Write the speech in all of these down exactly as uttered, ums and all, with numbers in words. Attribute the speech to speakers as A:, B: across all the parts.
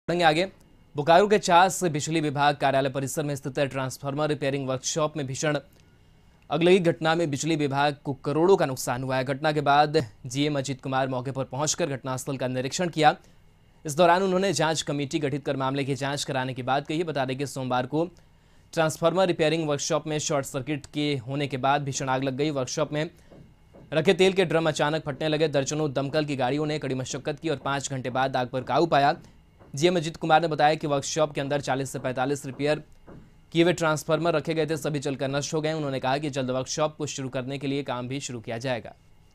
A: आगे बोकारो के चास बिजली विभाग कार्यालय परिसर में स्थित ट्रांसफार्मर रिपेयरिंग वर्कशॉप में भीषण अगलगी घटना में बिजली विभाग को करोड़ों का नुकसान हुआ है। घटना के बाद जीएम अजीत कुमार मौके पर पहुंचकर घटनास्थल का निरीक्षण किया। इस दौरान उन्होंने जांच कमेटी गठित कर मामले की जांच कराने की बात कही। बता दें कि सोमवार को ट्रांसफार्मर रिपेयरिंग वर्कशॉप में शॉर्ट सर्किट के होने के बाद भीषण आग लग गई। वर्कशॉप में रखे तेल के ड्रम अचानक फटने लगे। दर्जनों दमकल की गाड़ियों ने कड़ी मशक्कत की और पाँच घंटे बाद आग पर काबू पाया। जीएम अजीत कुमार ने बताया कि वर्कशॉप के अंदर चालीस से पैंतालीस रिपेयर किए हुए ट्रांसफार्मर रखे गए थे, सभी जलकर नष्ट हो गए। उन्होंने कहा कि जल्द वर्कशॉप को शुरू करने के लिए काम भी शुरू किया जाएगा।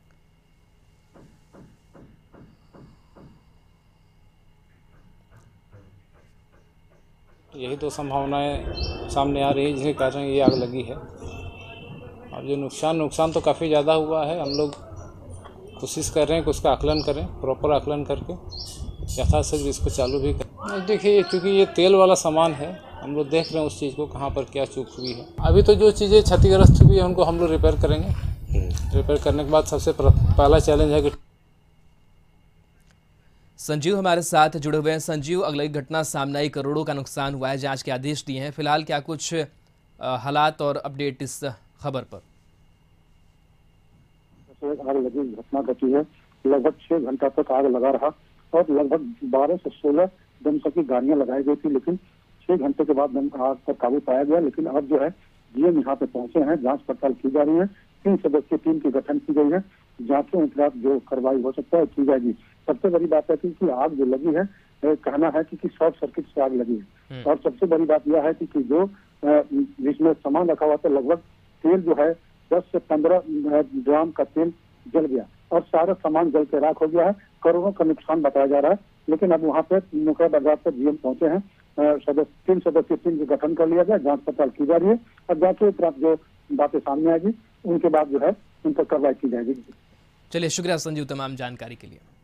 B: यही तो संभावनाएं सामने आ रही है जिसके कारण ये आग लगी है। और जो नुकसान नुकसान तो काफ़ी ज़्यादा हुआ है। हम लोग कोशिश कर रहे हैं कि उसका आकलन करें, प्रॉपर आकलन करके यथाशीघ्र इसको चालू भी करें। देखिए, क्योंकि ये तेल वाला सामान है, हम लोग देख रहे हैं उस चीज़ को कहाँ पर क्या चूक हुई है। अभी तो जो चीज़ें क्षतिग्रस्त हुई है उनको हम लोग रिपेयर करेंगे। रिपेयर करने के बाद सबसे पहला चैलेंज है कि
A: संजीव हमारे साथ जुड़े हुए हैं। संजीव, अगली घटना सामने आई, करोड़ों का नुकसान हुआ है, जांच के आदेश दिए हैं, फिलहाल क्या कुछ हालात और अपडेट इस खबर पर?
C: आग लगी घटना घटी है। लगभग छह घंटा तक आग लगा रहा और लगभग बारह से सोलह दमकल गाड़ियां लगाई गई थी, लेकिन छह घंटे के बाद आग पर काबू पाया गया। लेकिन अब जो है जीएम यहाँ पे पहुंचे हैं, जांच पड़ताल की जा रही है। तीन सदस्यीय टीम की गठन की गई है। जांचों उपरांत जो कार्रवाई हो सकता है की जाएगी। सबसे बड़ी बात है कि आग जो लगी है, कहना है कि शॉर्ट सर्किट से आग लगी है। और सबसे बड़ी बात यह है कि जो जिसमें सामान रखा हुआ था, लगभग तेल जो है दस से पंद्रह ड्राम का तेल जल गया और सारा सामान जल के राख हो गया है। करोड़ों का नुकसान बताया जा रहा है। लेकिन अब वहाँ पे मुकदमा आधार पर जीएम पहुंचे हैं। सदस्य तीन सदस्यीय टीम का गठन कर लिया गया। जांच पड़ताल की जा रही है और जांच के उपरांत जो बातें सामने आएगी उनके बाद जो है उन पर कार्रवाई की जाएगी।
A: चलिए, शुक्रिया संजीव तमाम जानकारी के लिए।